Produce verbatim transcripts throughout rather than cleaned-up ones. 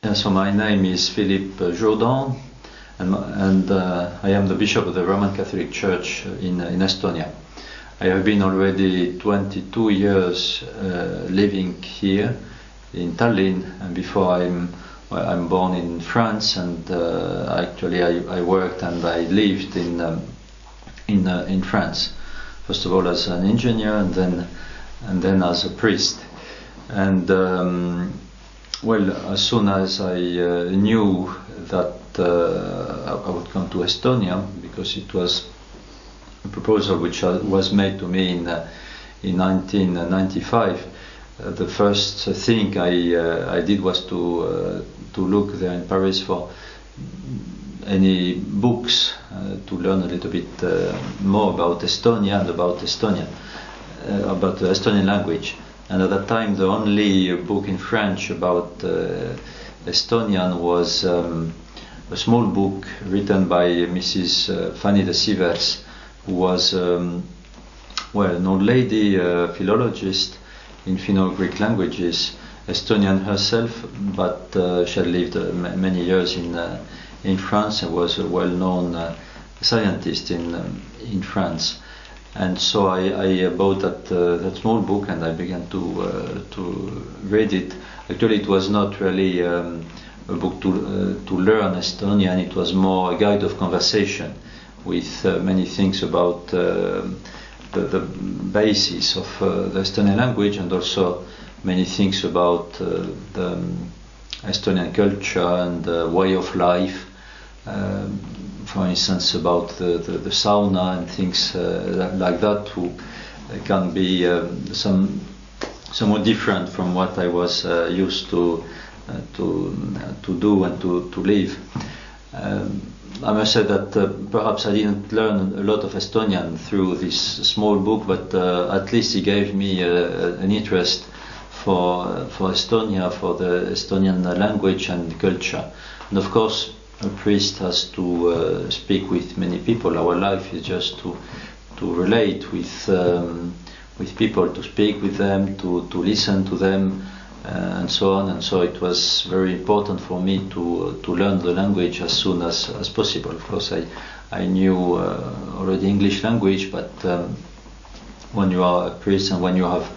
Yeah, so my name is Philippe Jourdan, and, and uh, I am the Bishop of the Roman Catholic Church in, in Estonia. I have been already twenty-two years uh, living here in Tallinn, and before I'm well, I'm born in France, and uh, actually I, I worked and I lived in um, in uh, in France. First of all as an engineer, and then and then as a priest. And um, well, as soon as I uh, knew that uh, I would come to Estonia, because it was a proposal which was made to me in uh, in nineteen ninety-five, uh, the first thing I uh, I did was to uh, to look there in Paris for any books uh, to learn a little bit uh, more about Estonia and about Estonian, uh, about the Estonian language. And at that time, the only book in French about uh, Estonian was um, a small book written by Missus Uh, Fanny de Sivers, who was um, well, an old lady, a philologist in Finno-Greek languages, Estonian herself, but uh, she had lived uh, many years in uh, in France and was a well-known uh, scientist in um, in France. And so I, I bought that uh, that small book, and I began to uh, to read it. Actually, it was not really um, a book to uh, to learn Estonian. It was more a guide of conversation, with uh, many things about uh, the, the basis of uh, the Estonian language, and also many things about uh, the um, Estonian culture and uh, way of life. Um, for instance, about the, the, the sauna and things uh, like that, who can be um, some somewhat different from what I was uh, used to uh, to uh, to do and to to live. Um, I must say that uh, perhaps I didn't learn a lot of Estonian through this small book, but uh, at least it gave me uh, an interest for uh, for Estonia, for the Estonian language and culture, and of course, a priest has to uh, speak with many people. Our life is just to to relate with um, with people, to speak with them, to, to listen to them, uh, and so on. And so it was very important for me to uh, to learn the language as soon as, as possible. Of course, I I knew uh, already English language, but um, when you are a priest and when you have,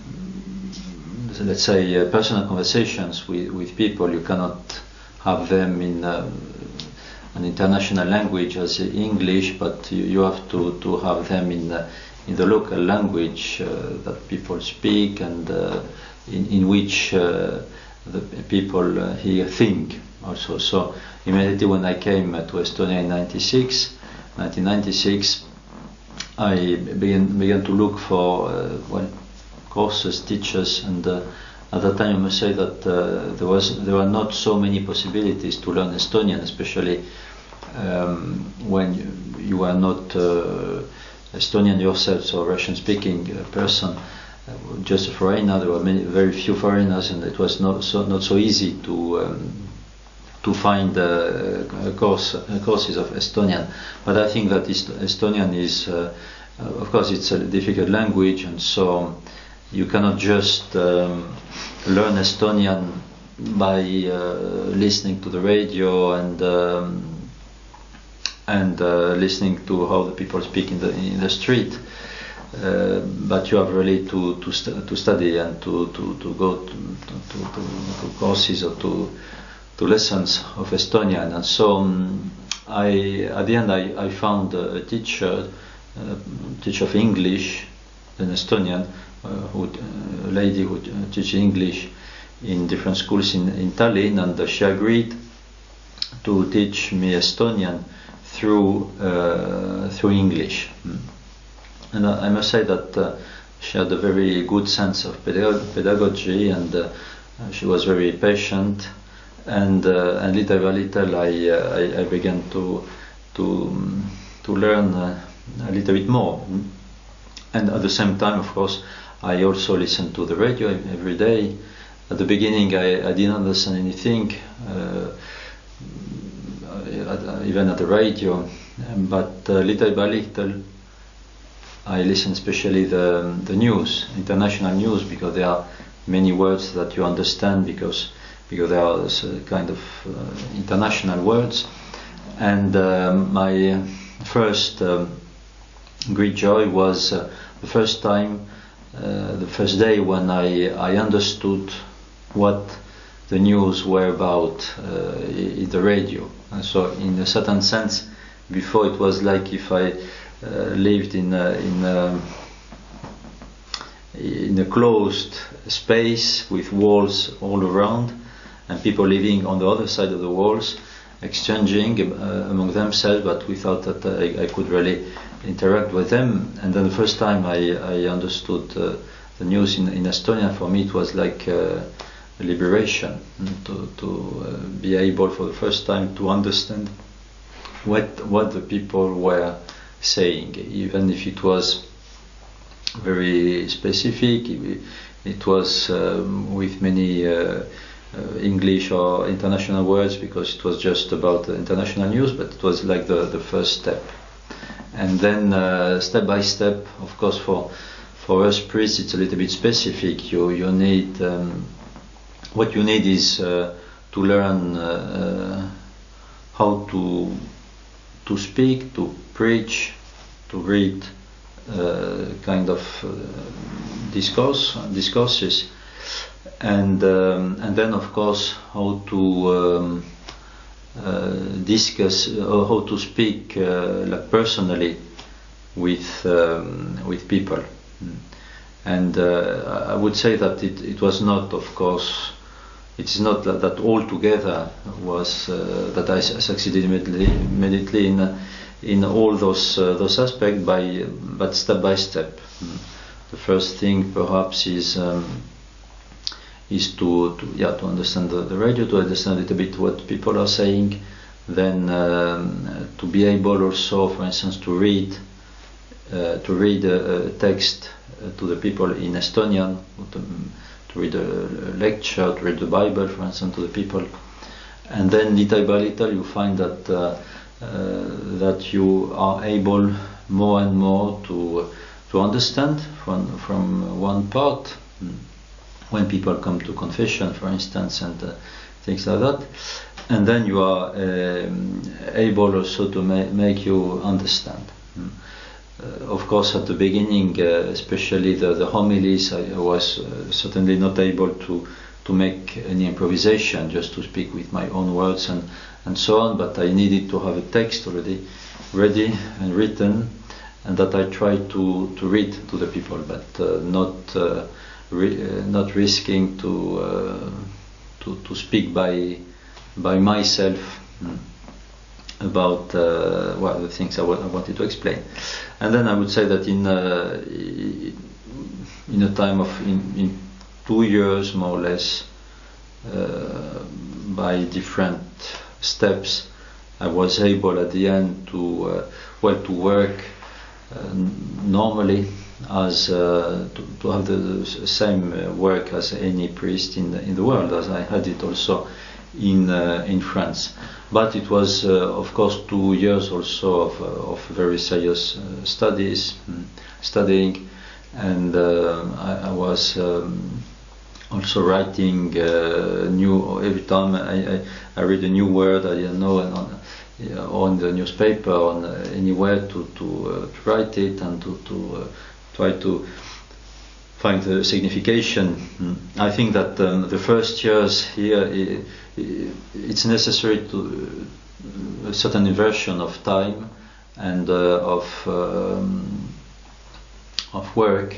let's say, uh, personal conversations with, with people, you cannot have them in uh, an international language as English, but you, you have to, to have them in uh, in the local language uh, that people speak, and uh, in, in which uh, the people uh, here think also. So immediately when I came uh, to Estonia in nineteen ninety-six, I began began to look for uh, well, courses, teachers, and uh, at that time, I must say that uh, there was there were not so many possibilities to learn Estonian, especially um, when you, you are not uh, Estonian yourself, so Russian-speaking uh, person, uh, just a foreigner. There were many, very few foreigners, and it was not so not so easy to um, to find uh, course uh, courses of Estonian. But I think that Estonian is, uh, uh, of course, it's a difficult language, and so you cannot just um, learn Estonian by uh, listening to the radio and um, and uh, listening to how the people speak in the in the street. Uh, but you have really to to, st- to study and to, to, to go to, to, to, to courses or to to lessons of Estonian. And so um, I at the end I, I found a teacher, a teacher of English, an Estonian. Uh, who, uh, a lady who uh, teaches English in different schools in, in Tallinn, and uh, she agreed to teach me Estonian through uh, through English. Mm. And uh, I must say that uh, she had a very good sense of pedag- pedagogy, and uh, she was very patient. And uh, and little by little, I, uh, I I began to to um, to learn uh, a little bit more. And at the same time, of course, I also listened to the radio every day. At the beginning, I, I didn't understand anything, uh, even at the radio. But uh, little by little, I listened, especially the the news, international news, because there are many words that you understand, because because there are uh, kind of uh, international words. And um, my first um, great joy was uh, the first time, uh, the first day when I, I understood what the news were about uh, in the radio. And so in a certain sense, before it was like if I uh, lived in a, in a, in a closed space with walls all around and people living on the other side of the walls, exchanging uh, among themselves, but without that I, I could really interact with them. And then the first time I, I understood uh, the news in, in Estonia, for me it was like uh, a liberation, to, to uh, be able for the first time to understand what what the people were saying, even if it was very specific, it, it was um, with many uh, uh, English or international words, because it was just about the international news, but it was like the, the first step. And then uh, step by step, of course, for for us priests it's a little bit specific. You you need um, what you need is uh, to learn uh, how to to speak, to preach, to read uh, kind of uh, discourse discourses, and um, and then of course how to um, uh, discuss or how to speak uh, like personally with um, with people. And uh, I would say that it, it was not, of course, it is not that, that altogether was uh, that I succeeded immediately, immediately in uh, in all those uh, those aspects, by but step by step. Mm. The first thing perhaps is um, is to, to yeah to understand the, the radio, to understand a little bit what people are saying, then um, to be able also, for instance, to read uh, to read a, a text uh, to the people in Estonian. To, to read a lecture, to read the Bible, for instance, to the people, and then little by little you find that uh, uh, that you are able more and more to to understand from from one part. When people come to confession, for instance, and uh, things like that, and then you are um, able also to ma make you understand. Uh, of course, at the beginning, uh, especially the, the homilies, I was uh, certainly not able to to make any improvisation, just to speak with my own words and, and so on, but I needed to have a text already ready and written, and that I tried to, to read to the people, but uh, not uh, re uh, not risking to, uh, to to speak by by myself. Mm. about uh, well, the things I, I wanted to explain. And then I would say that in uh, in a time of in, in two years more or less, uh, by different steps, I was able at the end to uh, well to work uh, normally as uh, to, to have the, the same work as any priest in the, in the world, as I had it also in uh, in France. But it was uh, of course two years also of, uh, of very serious uh, studies, mm, studying, and uh, I, I was um, also writing uh, new every time I, I, I read a new word I didn't know, and on, uh, on the newspaper, on uh, anywhere to to, uh, to write it and to to uh, try to find the signification. Mm. I think that um, the first years here, it, it's necessary to uh, a certain inversion of time and uh, of um, of work.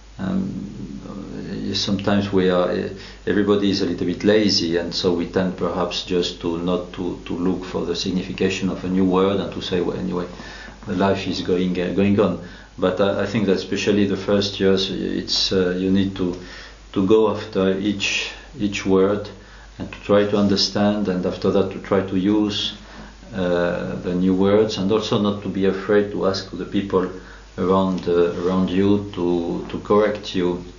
Um, sometimes we are everybody is a little bit lazy, and so we tend perhaps just to not to, to look for the signification of a new word and to say, well, anyway, the life is going uh, going on. But I, I think that especially the first years, it's uh, you need to to go after each each word and to try to understand, and after that to try to use uh, the new words, and also not to be afraid to ask to the people around uh, around you to to correct you